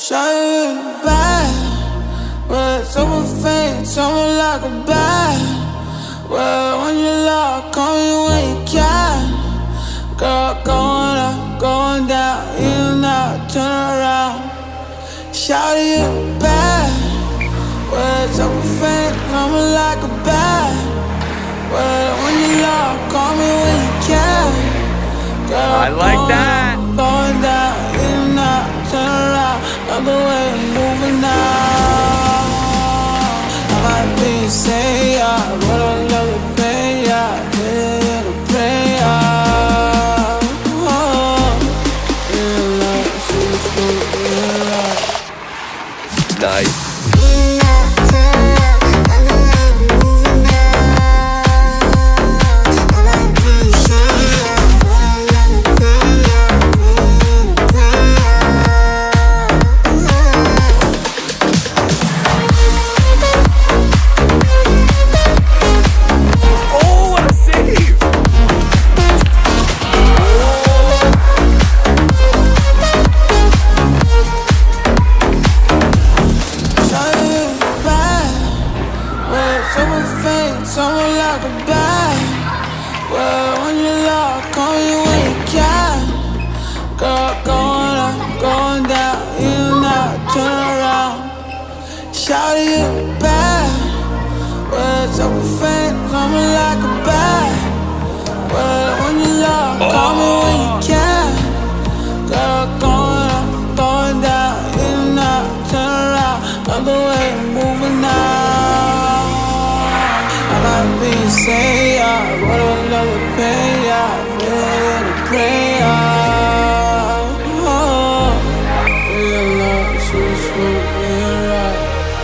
Shawty bad, but super fake, someone like a bad. Well, when you love, call me when you can. Girl, going up, going down, in and out, turn around. Shawty you bad, well, super fake, someone like a bad. Well, when you love, call me when you can. Girl, I like that. Going down, in and out, turn around. Love the way you're moving now. I might be say yeah, but I love the pain, yeah. Yeah, the prayer. Oh, real life, she's good, real life. Nice. Someone like a bad. Well, when you love, call me when you can. Girl, going up, going down, in and out, turn around. Shawty you bad. Well, super fake, someone like a bad. Well, when you love, call me when you can. Girl, going up, going down, in and out, turn around. Love the way you're moving now. Say yeah, but I love the pain, yeah. Yeah, the prayer. Oh, real love, she's real right.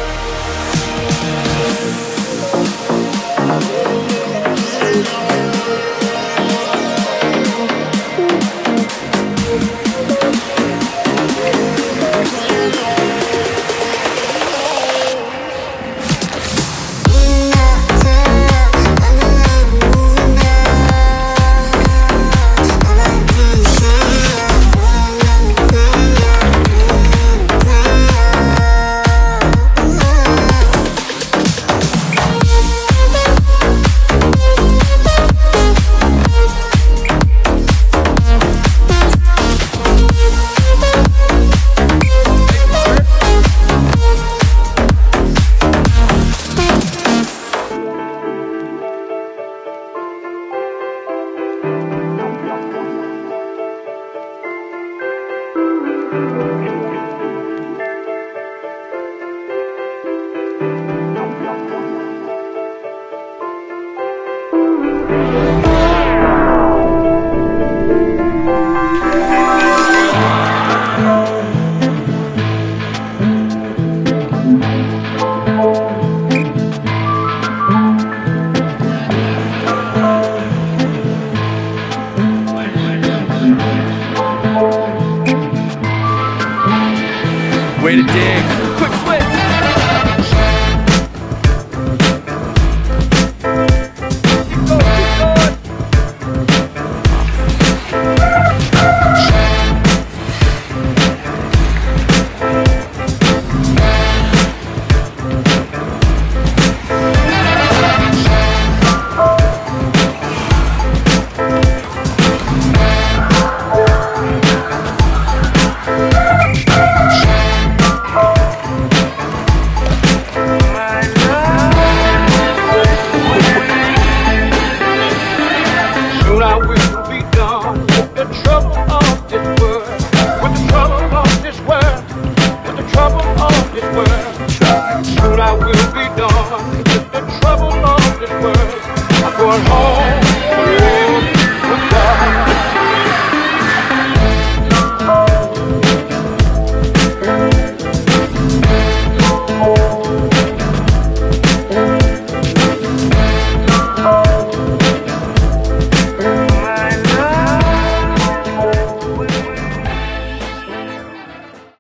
Way to dig. Quick switch. I will be done with the trouble.